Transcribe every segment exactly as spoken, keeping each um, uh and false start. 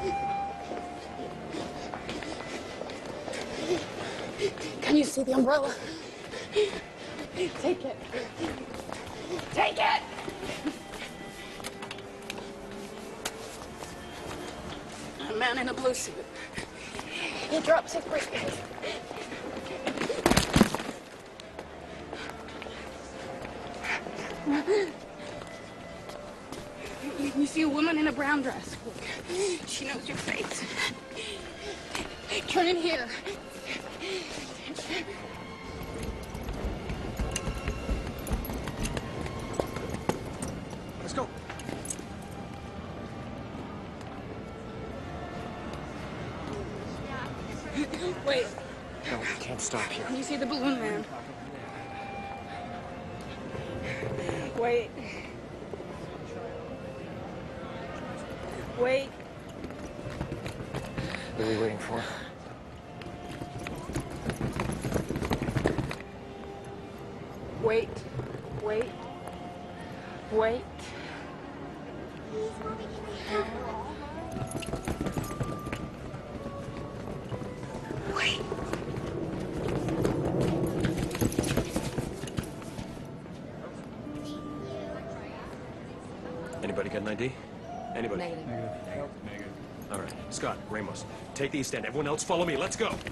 Can you see the umbrella? Take it. Take it! A man in a blue suit. He drops his briefcase. You see a woman in a brown dress. She knows your face. Turn in here. Let's go. Wait. No, we can't stop here. You see the balloon man. Wait. Wait. What are we waiting for? Wait. Wait. Wait. Wait. Anybody got an I D? Anybody? Negative. Negative. Negative. All right. Scott, Ramos, take the east end. Everyone else follow me. Let's go.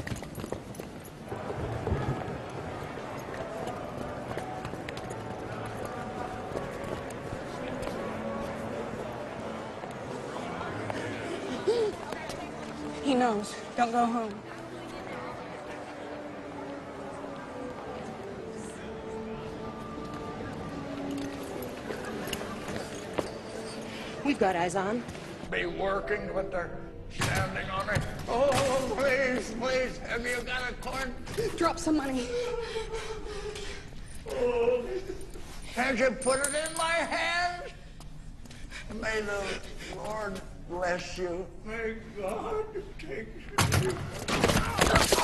He knows. Don't go home. We've got eyes on. Be working, but they're standing on it. Oh, please, please, have you got a corn? Drop some money. Oh, can't you put it in my hand? May the Lord bless you. May God take you.